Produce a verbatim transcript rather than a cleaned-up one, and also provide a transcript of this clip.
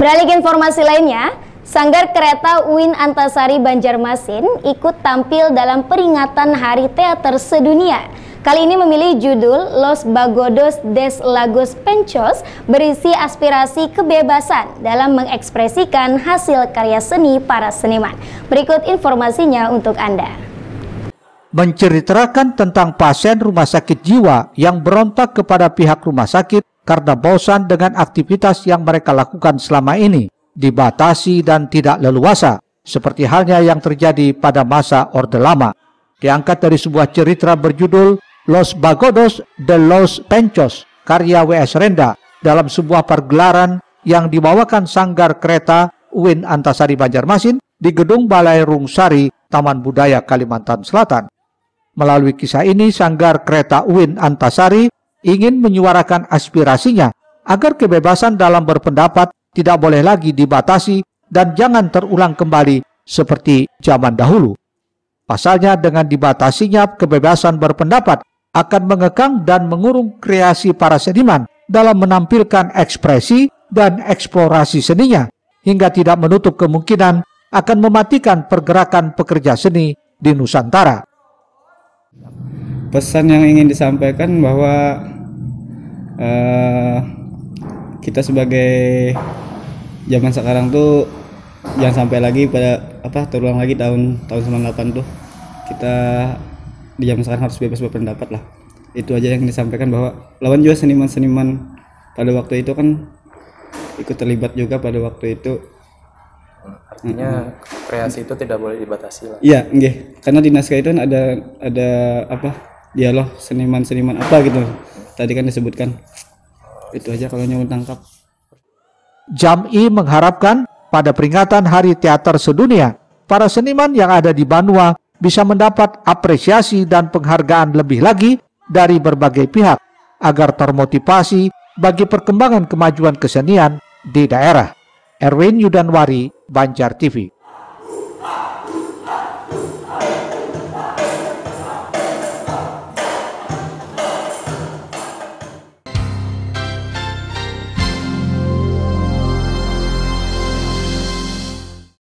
Beralih ke informasi lainnya, Sanggar Kereta U I N Antasari Banjarmasin ikut tampil dalam peringatan Hari Teater Sedunia. Kali ini memilih judul Los Bagodos des Lagos Penchos, berisi aspirasi kebebasan dalam mengekspresikan hasil karya seni para seniman. Berikut informasinya untuk Anda. Menceritakan tentang pasien rumah sakit jiwa yang berontak kepada pihak rumah sakit karena bosan dengan aktivitas yang mereka lakukan selama ini, dibatasi dan tidak leluasa, seperti halnya yang terjadi pada masa Orde Lama. Diangkat dari sebuah cerita berjudul Los Bagodos de los Penchos, karya W S Renda, dalam sebuah pergelaran yang dibawakan Sanggar Kereta U I N Antasari Banjarmasin di Gedung Balai Rungsari, Taman Budaya Kalimantan Selatan. Melalui kisah ini, Sanggar Kereta U I N Antasari ingin menyuarakan aspirasinya agar kebebasan dalam berpendapat tidak boleh lagi dibatasi dan jangan terulang kembali seperti zaman dahulu. Pasalnya, dengan dibatasinya kebebasan berpendapat akan mengekang dan mengurung kreasi para seniman dalam menampilkan ekspresi dan eksplorasi seninya, hingga tidak menutup kemungkinan akan mematikan pergerakan pekerja seni di Nusantara. Pesan yang ingin disampaikan bahwa uh, kita sebagai zaman sekarang tuh jangan sampai lagi pada apa terulang lagi tahun tahun sembilan puluh delapan tuh, kita di zaman sekarang harus bebas berpendapat lah. Itu aja yang disampaikan, bahwa lawan juga seniman-seniman pada waktu itu kan ikut terlibat juga pada waktu itu. Artinya mm-hmm. kreasi itu tidak boleh dibatasi lah. Iya, nggih. Karena di naskah itu kan ada ada apa? Dialog seniman-seniman apa gitu. Tadi kan disebutkan. Itu aja kalau nyuwun tangkap. Jam-i mengharapkan pada peringatan Hari Teater Sedunia, para seniman yang ada di Banua bisa mendapat apresiasi dan penghargaan lebih lagi dari berbagai pihak agar termotivasi bagi perkembangan kemajuan kesenian di daerah. Erwin Yudanwari, Banjar T V.